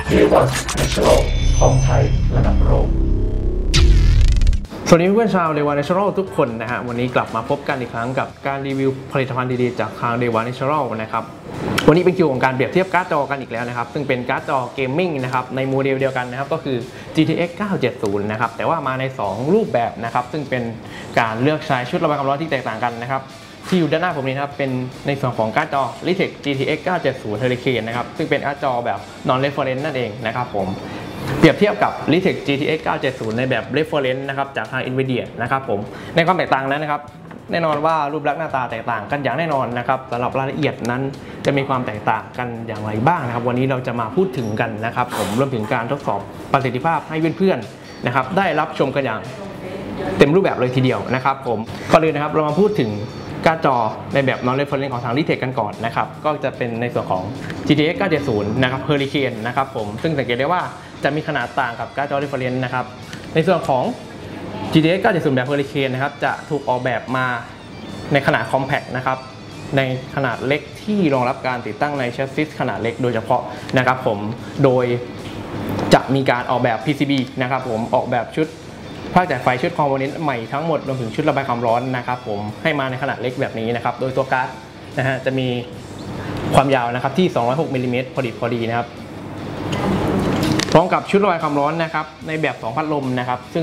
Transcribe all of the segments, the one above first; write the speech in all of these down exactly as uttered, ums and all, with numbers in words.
เอ วัน Natural ของไทยระดับโลกสวัสดีเพื่อนชาว เอ วัน Natural ทุกคนนะฮะวันนี้กลับมาพบกันอีกครั้งกับการรีวิวผลิตภัณฑ์ดีๆจากทาง เอ วัน Natural นะครับวันนี้เป็นคิวของการเปรียบเทียบการ์ดจอกันอีกแล้วนะครับซึ่งเป็นการ์ดจอเกมมิ่งนะครับในโมเดลเดียวกันนะครับก็คือ จี ที เอ็กซ์ เก้าเจ็ดศูนย์ นะครับแต่ว่ามาในสองรูปแบบนะครับซึ่งเป็นการเลือกใช้ชุดระบายความร้อนที่แตกต่างกันนะครับที่อยู่ด้านหน้าผมนี้นะครับเป็นในส่วนของการ์ดจอ Litex จี ที เอ็กซ์ เก้าเจ็ดศูนย์ Hurricane นะครับซึ่งเป็นการ์ดจอแบบ non reference นั่นเองนะครับผมเปรียบเทียบกับ Litex จี ที เอ็กซ์ เก้าเจ็ดศูนย์ ในแบบ reference นะครับจากทาง Nvidia นะครับผมในความแตกต่างนั้นนะครับแน่นอนว่ารูปลักษณ์หน้าตาแตกต่างกันอย่างแน่นอนนะครับสำหรับรายละเอียดนั้นจะมีความแตกต่างกันอย่างไรบ้างนะครับวันนี้เราจะมาพูดถึงกันนะครับผมรวมถึงการทดสอบประสิทธิภาพให้เพื่อนๆนะครับได้รับชมกันอย่างเต็มรูปแบบเลยทีเดียวนะครับผมก่อนอื่นนะครับเรามาพูดถึงการ์ดจอในแบบ non reference ของทาง Litex กันก่อนนะครับก็จะเป็นในส่วนของ จี ที เอ็กซ์ เก้าเจ็ดศูนย์ นะครับ Hurricane นะครับผมซึ่งสังเกตได้ว่าจะมีขนาดต่างกับการ์ดจอ reference นะครับในส่วนของ จี ที เอ็กซ์ เก้าเจ็ดศูนย์ แบบ Hurricane นะครับจะถูกออกแบบมาในขนาด compact นะครับในขนาดเล็กที่รองรับการติดตั้งในแชสซิสขนาดเล็กโดยเฉพาะนะครับผมโดยจะมีการออกแบบ พี ซี บี นะครับผมออกแบบชุดภาคจ่ายไฟชุดคอมโพเนนต์ใหม่ทั้งหมดรวมถึงชุดระบายความร้อนนะครับผมให้มาในขนาดเล็กแบบนี้นะครับโดยตัวการ์ดนะฮะจะมีความยาวนะครับที่สองร้อยหกมิลลิเมตรพอดีพอดีนะครับพร้อมกับชุดระบายความร้อนนะครับในแบบสองพัดลมนะครับซึ่ง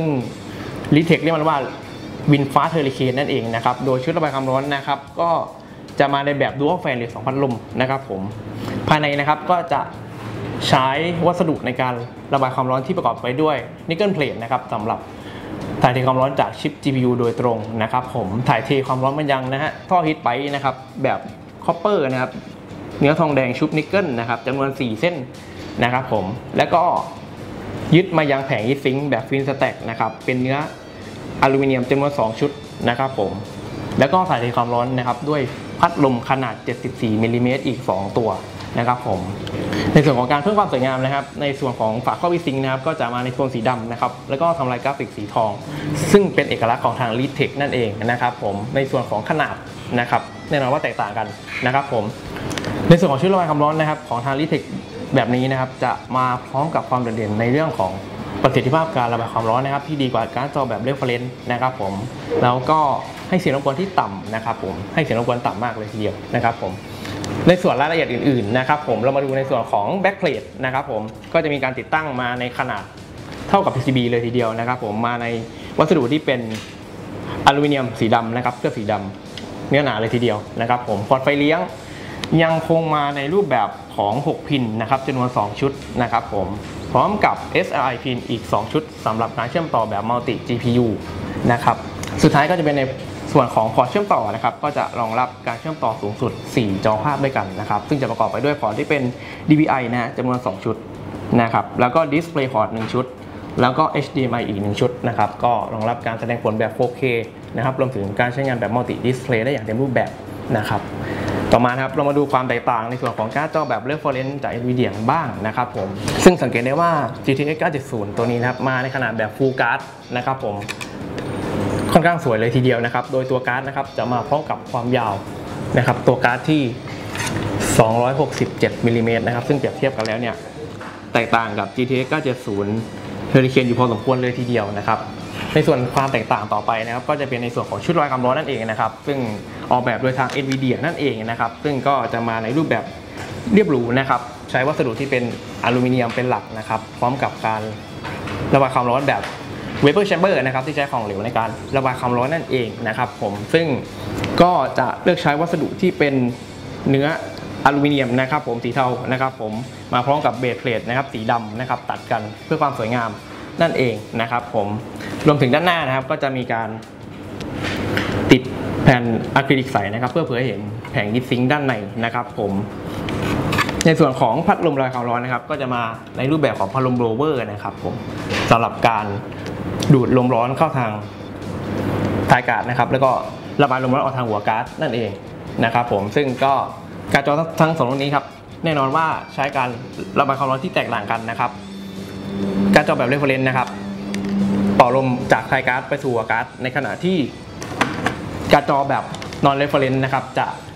Litex เรียกมันว่า Windfast Hurricane นั่นเองนะครับโดยชุดระบายความร้อนนะครับก็จะมาในแบบ Dual Fan หรือสองพัดลมนะครับผมภายในนะครับก็จะใช้วัสดุในการระบายความร้อนที่ประกอบไปด้วยนิกเกิลเพลทนะครับสำหรับถ่ายเทความร้อนจากชิป จี พี ยู โดยตรงนะครับผมถ่ายเทความร้อนมันยังนะฮะท่อฮีทไปนะครับแบบคอปเปอร์นะครับเนื้อทองแดงชุบนิกเกิลนะครับจำนวนสี่เส้นนะครับผมแล้วก็ยึดมายังแผงฮีทซิงค์แบบฟินสแต็กนะครับเป็นเนื้ออลูมิเนียมจำนวนสองชุดนะครับผมแล้วก็ถ่ายเทความร้อนนะครับด้วยพัดลมขนาดเจ็ดสิบสี่มิลลิเมตรอีกสองตัวนะครับผมในส่วนของการเพิ่มความสวยงามนะครับในส่วนของฝาครอบฮีทซิงค์นะครับก็จะมาในโทนสีดำนะครับแล้วก็ทำลายกราฟิกสีทองซึ่งเป็นเอกลักษณ์ของทาง Litex นั่นเองนะครับผมในส่วนของขนาดนะครับแน่นอนว่าแตกต่างกันนะครับผมในส่วนของชุดระบายความร้อนนะครับของทาง Litex แบบนี้นะครับจะมาพร้อมกับความโดดเด่นในเรื่องของประสิทธิภาพการระบายความร้อนนะครับที่ดีกว่าการ์ดจอแบบ reference นะครับผมแล้วก็ให้เสียงรบกวนที่ต่ำนะครับผมให้เสียงรบกวนต่ำมากเลยทีเดียวนะครับผมในส่วนรายละเอียดอื่นๆนะครับผมเรามาดูในส่วนของ backplate นะครับผมก็จะมีการติดตั้งมาในขนาดเท่ากับ พี ซี บี เลยทีเดียวนะครับผมมาในวัสดุที่เป็นอลูมิเนียมสีดำนะครับเคลือบสีดำเนื้อหนาเลยทีเดียวนะครับผมพอร์ตไฟเลี้ยงยังคงมาในรูปแบบของหกพินนะครับจำนวนสองชุดนะครับผมพร้อมกับ เอส แอล ไอ พินอีกสองชุดสำหรับการเชื่อมต่อแบบ Multi จี พี ยู นะครับสุดท้ายก็จะเป็นในส่วนของพอร์ตเชื่อมต่อนะครับก็จะรองรับการเชื่อมต่อสูงสุดสี่จอภาพด้วยกันนะครับซึ่งจะประกอบไปด้วยพอร์ตที่เป็น ดี วี ไอ นะฮะจำนวนสองชุดนะครับแล้วก็ Display Port หนึ่งชุดแล้วก็ เอช ดี เอ็ม ไอ อีกหนึ่งชุดนะครับก็รองรับการแสดงผลแบบ โฟร์เค นะครับรวมถึงการใช้งานแบบ Multi Display ได้อย่างเต็มรูปแบบนะครับต่อมาครับเรามาดูความแตกต่างในส่วนของการ์ดจอแบบ reference จาก Nvidia กันบ้างนะครับผมซึ่งสังเกตได้ว่า จี ที เอ็กซ์ เก้าเจ็ดศูนย์ ตัวนี้นะครับมาในขนาดแบบ Full Card นะครับผมค่อนข้างสวยเลยทีเดียวนะครับโดยตัวการ์ดนะครับจะมาพร้อมกับความยาวนะครับตัวการ์ดที่สองร้อยหกสิบเจ็ดมิลลิเมตรนะครับซึ่งเปรียบเทียบกันแล้วเนี่ยแตกต่างกับ จี ที เอ็กซ์ เก้าเจ็ดศูนย์ Hurricane อยู่พอสมควรเลยทีเดียวนะครับในส่วนความแตกต่างต่อไปนะครับก็จะเป็นในส่วนของชุดระบายความร้อนนั่นเองนะครับซึ่งออกแบบโดยทาง Nvidia นั่นเองนะครับซึ่งก็จะมาในรูปแบบเรียบหรูนะครับใช้วัสดุที่เป็นอลูมิเนียมเป็นหลักนะครับพร้อมกับการระบายความร้อนแบบ Vapor Chamber นะครับที่ใช้ของเหลวในการระบายความร้อนนั่นเองนะครับผมซึ่งก็จะเลือกใช้วัสดุที่เป็นเนื้ออลูมิเนียมนะครับผมสีเทานะครับผมมาพร้อมกับเบสเพลทนะครับสีดำนะครับตัดกันเพื่อความสวยงามนั่นเองนะครับผมรวมถึงด้านหน้านะครับก็จะมีการติดแผ่นอะคริลิกใสนะครับเพื่อเผยเห็นแผงฮีทซิงค์ด้านในนะครับผมในส่วนของพัดลมระบายความร้อนนะครับก็จะมาในรูปแบบของพัดลมโบลเวอร์นะครับผมสำหรับการดูดลมร้อนเข้าทางท้ายการ์ดนะครับแล้วก็ระบายลมร้อนออกทางหัวการ์ดนั่นเองนะครับผมซึ่งก็การจอทั้งสองรุ่นนี้ครับแน่นอนว่าใช้การระบายความร้อนที่แตกต่างกันนะครับการจอแบบ reference นะครับเป่าลมจากท้ายการ์ดไปสู่หัวการ์ดในขณะที่การจอแบบ non reference นะครับจะ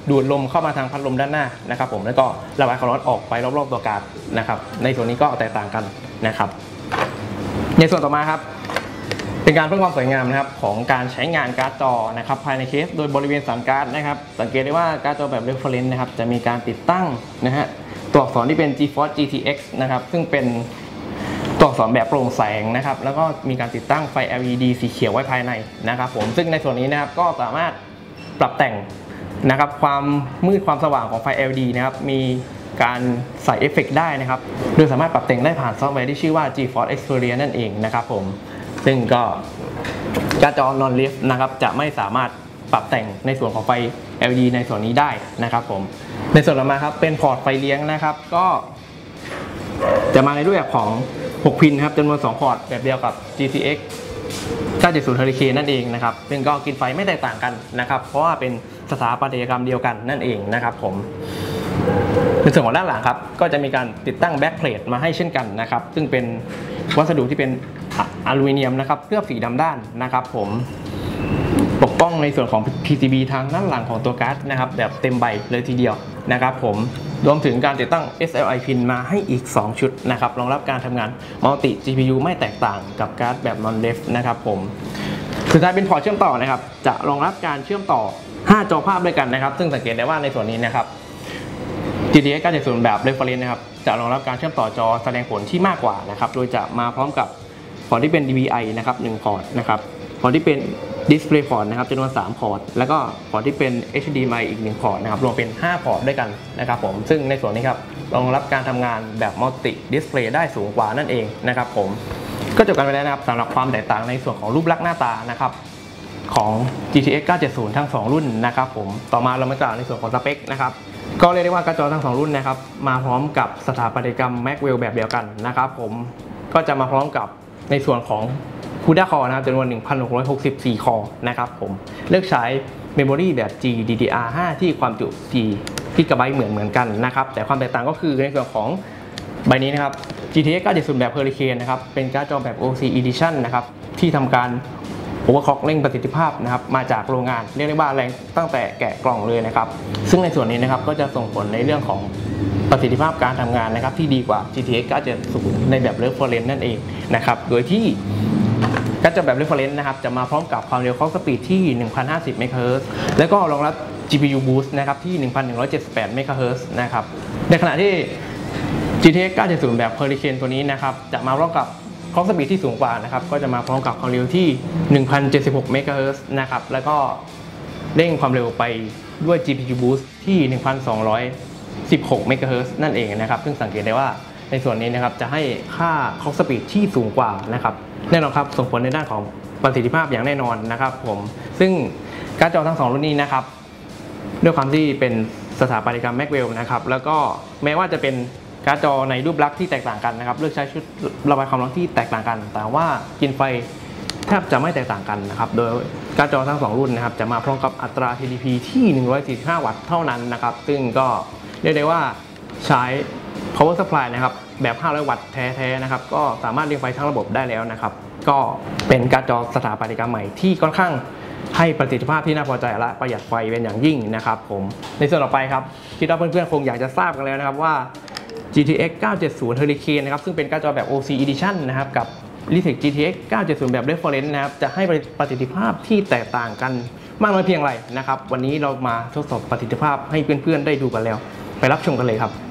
ดูดลมเข้ามาทางพัดลมด้านหน้านะครับผมแล้วก็ระบายความร้อนออกไปรอบๆตัวการ์ดนะครับในส่วนนี้ก็แตกต่างกันนะครับในส่วนต่อมาครับเป็นการเพิ่มความสวยงามนะครับของการใช้งานการ์ดจอนะครับภายในเคสโดยบริเวณสันการ์ดนะครับสังเกตได้ว่าการ์ดจอแบบ Reference นะครับจะมีการติดตั้งนะฮะตัวอักษรที่เป็น GeForce จี ที เอ็กซ์ นะครับซึ่งเป็นตัวอักษรแบบโปร่งแสงนะครับแล้วก็มีการติดตั้งไฟ แอล อี ดี สีเขียวไว้ภายในนะครับผมซึ่งในส่วนนี้นะครับก็สามารถปรับแต่งนะครับความมืดความสว่างของไฟ แอล อี ดี นะครับมีการใส่เอฟเฟกต์ได้นะครับโดยสามารถปรับแต่งได้ผ่านซอฟต์แวร์ที่ชื่อว่า GeForce Experience นั่นเองนะครับผมซึ่งก็การ์ดจอ Non-Lift นะครับจะไม่สามารถปรับแต่งในส่วนของไฟ แอล อี ดี ในส่วนนี้ได้นะครับผมในส่วนต่อมาครับเป็นพอร์ตไฟเลี้ยงนะครับก็จะมาในรูปแบบของหกพินครับจำนวนสองพอร์ตแบบเดียวกับ จี ที เอ็กซ์ เก้าเจ็ดศูนย์ Hurricane นั่นเองนะครับซึ่งก็กินไฟไม่แตกต่างกันนะครับเพราะว่าเป็นสถาปัตยกรรมเดียวกันนั่นเองนะครับผมในส่วนของด้านหลังครับก็จะมีการติดตั้งแบ็คเพลทมาให้เช่นกันนะครับซึ่งเป็นวัสดุที่เป็นอลูมิเนียมนะครับเคลือบสีดำด้านนะครับผมปกป้องในส่วนของ พี ซี บี ทางด้านหลังของตัวการ์ดนะครับแบบเต็มใบเลยทีเดียวนะครับผมรวมถึงการติดตั้ง เอส แอล ไอ พินมาให้อีกสองชุดนะครับรองรับการทำงานมัลติ จี พี ยู ไม่แตกต่างกับการ์ดแบบ Non-Lift นะครับผมสุดท้ายเป็นพอร์ตเชื่อมต่อนะครับจะรองรับการเชื่อมต่อห้าจอภาพด้วยกันนะครับซึ่งสังเกตได้ว่าในส่วนนี้นะครับ จี ที เอ็กซ์ เก้าเจ็ดศูนย์ แบบ Reference นะครับจะรองรับการเชื่อมต่อจอแสดงผลที่มากกว่านะครับโดยจะมาพร้อมกับพอร์ตที่เป็น ดี วี ไอ นะครับหนึ่งพอร์ตนะครับพอร์ตที่เป็น Display Port นะครับจำนวนสามพอร์ตแล้วก็พอร์ตที่เป็น เอช ดี เอ็ม ไอ อีกหนึ่งพอร์ตนะครับรวมเป็นห้าพอร์ตด้วยกันนะครับผมซึ่งในส่วนนี้ครับรองรับการทำงานแบบ Multi Display ได้สูงกว่านั่นเองนะครับผมก็จบกันไปแล้วนะครับสำหรับความแตกต่างในส่วนของรูปลักษณ์หน้าตานะครับของ จี ที เอ็กซ์ เก้าเจ็ดศูนย์ ทั้งสองรุ่นนะครับผมต่อมาเรามากล่าวในส่วนของสเปคนะครับก็เรียกได้ว่าการ์ดจอทั้งสองรุ่นนะครับมาพร้อมกับสถาปัตยกรรม Maxwell แบบเดียวกันนะครับผมก็จะมาพร้อมกับในส่วนของCUDA Core นะครับจำนวน หนึ่งพันหกร้อยหกสิบสี่ คอร์นะครับผมเลือกใช้ Memory แบบ G ดี ดี อาร์ ห้า ที่ความจุ สี่ กิกะไบต์เหมือนเหมือนกันนะครับแต่ความแตกต่างก็คือในส่วนของใบนี้นะครับ จี ที เอ็กซ์ เก้าเจ็ดศูนย์ แบบ Hurricane นะครับเป็นการ์ดจอแบบ โอ ซี Edition นะครับที่ทำการ Overclock เร่งประสิทธิภาพนะครับมาจากโรงงานเรียกได้ว่าแรงตั้งแต่แกะกล่องเลยนะครับซึ่งในส่วนนี้นะครับก็จะส่งผลในเรื่องของประสิทธิภาพการทำงานนะครับที่ดีกว่า จี ที เอ็กซ์ เก้าเจ็ดศูนย์ ในแบบ Reference นั่นเองนะครับโดยที่การ์ดจอแบบ Reference นะครับจะมาพร้อมกับความเร็ว Clock Speed ที่ หนึ่งพันห้าสิบ เมกะเฮิรตซ์ แล้วก็รองรับ จี พี ยู Boost นะครับที่ หนึ่งพันหนึ่งร้อยเจ็ดสิบแปด เมกะเฮิรตซ์ นะครับในขณะที่ จี ที เอ็กซ์ เก้าเจ็ดศูนย์ แบบ Hurricane ตัวนี้นะครับจะมาพร้อมกับClock Speed ที่สูงกว่านะครับก็จะมาพร้อมกับความเร็วที่ หนึ่งพันเจ็ดสิบหก เมกะเฮิรตซ์ นะครับแล้วก็เร่งความเร็วไปด้วย จี พี ยู Boost ที่ หนึ่งพันสองร้อยสิบหก เมกะเฮิรตซ์ นั่นเองนะครับซึ่งสังเกตได้ว่าในส่วนนี้นะครับจะให้ค่า Clock Speed ที่สูงกว่านะครับแน่นอนครับส่งผลในด้านของประสิทธิภาพอย่างแน่นอนนะครับผมซึ่งการ์ดจอทั้งสองรุ่นนี้นะครับด้วยความที่เป็นสถาปัตยกรรม Maxwell นะครับแล้วก็แม้ว่าจะเป็นการ์ดจอในรูปลักษณ์ที่แตกต่างกันนะครับเลือกใช้ชุดระบายความร้อนที่แตกต่างกันแต่ว่ากินไฟแทบจะไม่แตกต่างกันนะครับโดยการ์ดจอทั้งสองรุ่นนะครับจะมาพร้อมกับอัตรา ที ดี พี ที่หนึ่งร้อยสี่สิบห้าวัตต์เท่านั้นนะครับซึ่งก็เรียกได้ว่าใช้ power supply นะครับแบบห้าร้อยวัตต์แท้ๆนะครับก็สามารถเรียงไฟทั้งระบบได้แล้วนะครับก็เป็นการ์ดจอสถาปัตยกรรมใหม่ที่ค่อนข้างให้ประสิทธิภาพที่น่าพอใจและประหยัดไฟเป็นอย่างยิ่งนะครับผมในส่วนต่อไปครับคิดว่าเพื่อนๆคงอยากจะทราบกันแล้วนะครับว่า จี ที เอ็กซ์ เก้าเจ็ดศูนย์ Hurricane นะครับซึ่งเป็นการ์ดจอแบบ โอ ซี Edition นะครับกับ Logitech จี ที เอ็กซ์ เก้าเจ็ดศูนย์ แบบ Reference นะครับจะให้ประสิทธิภาพที่แตกต่างกันมากน้อยเพียงไรนะครับวันนี้เรามาทดสอบประสิทธิภาพให้เพื่อนๆได้ดูกันแล้วไปรับชมกันเลยครับ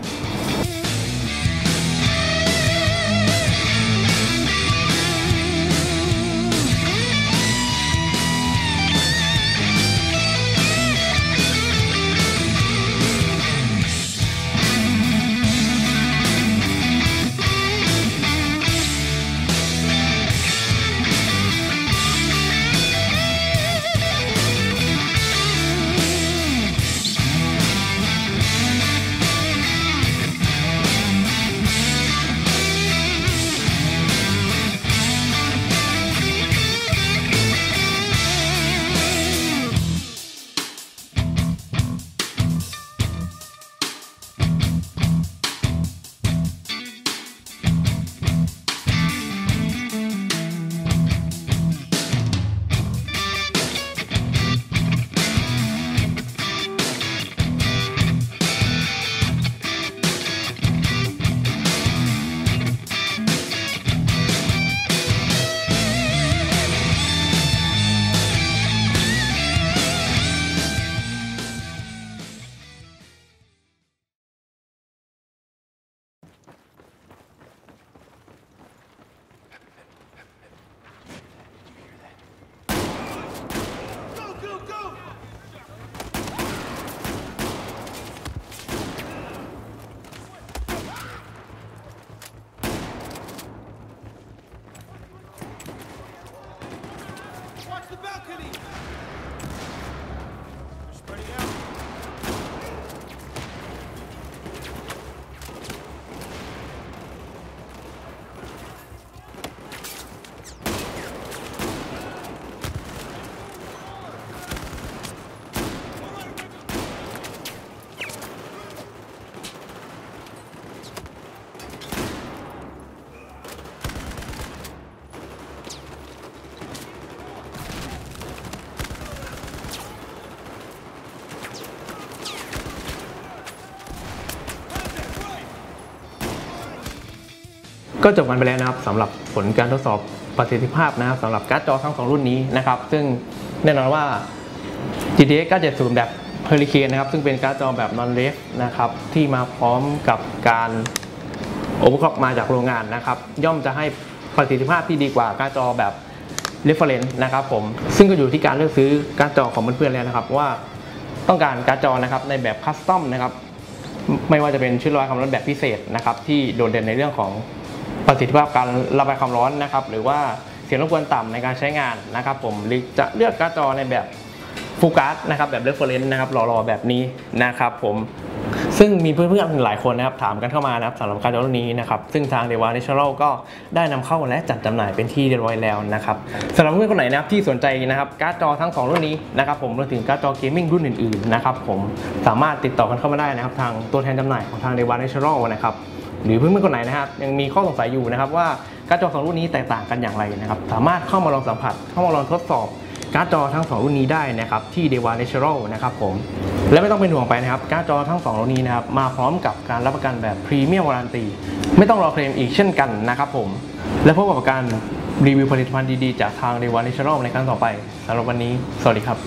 ก็จบกันไปแล้วนะครับสำหรับผลการทดสอบประสิทธิภาพนะครับสำหรับการ์ดจอทั้งสองรุ่นนี้นะครับซึ่งแน่นอนว่า จี ที เอ็กซ์ เก้าเจ็ดศูนย์ แบบ Hurricane นะครับซึ่งเป็นการ์ดจอแบบ non-ref นะครับที่มาพร้อมกับการโอเวอร์คล็อกมาจากโรงงานนะครับย่อมจะให้ประสิทธิภาพที่ดีกว่าการ์ดจอแบบ reference นะครับผมซึ่งก็อยู่ที่การเลือกซื้อการ์ดจอของเพื่อนๆแล้วนะครับว่าต้องการการ์ดจอนะครับในแบบคัสตอมนะครับไม่ว่าจะเป็นชุดระบายความร้อนแบบพิเศษนะครับที่โดดเด่นในเรื่องของประสิทธิภาพการระบายความร้อนนะครับหรือว่าเสียงรบกวนต่ำในการใช้งานนะครับผมหรือจะเลือกการ์ดจอในแบบฟูลการ์ดนะครับแบบ reference นะครับหล่อๆแบบนี้นะครับผมซึ่งมีเพื่อนๆหลายคนนะครับถามกันเข้ามานะครับสำหรับการ์ดจอรุ่นนี้นะครับซึ่งทาง เดวา Natural ก็ได้นำเข้าและจัดจำหน่ายเป็นที่เรียบร้อยแล้วนะครับสำหรับเพื่อนคนไหนนะครับที่สนใจนะครับการ์ดจอทั้งสองรุ่นนี้นะครับผมรวมถึงการ์ดจอเกมมิ่งรุ่นอื่นๆนะครับผมสามารถติดต่อกันเข้ามาได้นะครับทางตัวแทนจำหน่ายของทาง เดวา Natural นะครับหรือเพื่อนๆคนไหนนะครับยังมีข้อสงสัยอยู่นะครับว่าการ์ดจอสองรุ่นนี้แตกต่างกันอย่างไรนะครับสามารถเข้ามาลองสัมผัสเข้ามาลองทดสอบการ์ดจอทั้งสองรุ่นนี้ได้นะครับที่ เดวา Natural นะครับผมและไม่ต้องเป็นห่วงไปนะครับการ์ดจอทั้งสองรุ่นนี้นะครับมาพร้อมกับการรับประกันแบบพรีเมียมวารันตีไม่ต้องรอเคลมอีกเช่นกันนะครับผมและพบกับการรีวิวผลิตภัณฑ์ดีๆจากทาง เดวา Natural ในครั้งต่อไปสำหรับวันนี้สวัสดีครับ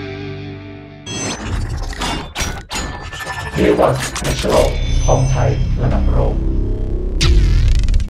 เดวา Natural ของไทย